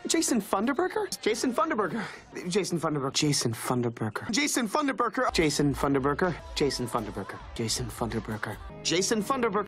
Jason Funderberker? Jason Funderberker. Jason Funderberker. Jason Funderberker. Jason Funderberker. Jason Funderberker. Jason Funderberker. Jason Funderberker. Jason Funderberker.